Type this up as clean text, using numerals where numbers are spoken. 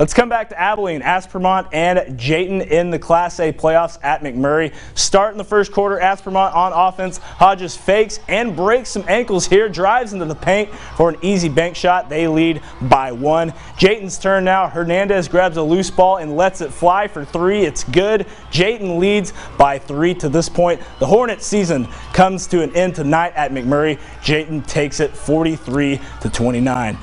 Let's come back to Abilene, Aspermont, and Jayton in the Class A playoffs at McMurray. Start in the first quarter, Aspermont on offense. Hodges fakes and breaks some ankles here, drives into the paint for an easy bank shot. They lead by 1. Jayton's turn now. Hernandez grabs a loose ball and lets it fly for 3. It's good. Jayton leads by 3 to this point. The Hornets season comes to an end tonight at McMurray. Jayton takes it 43-29.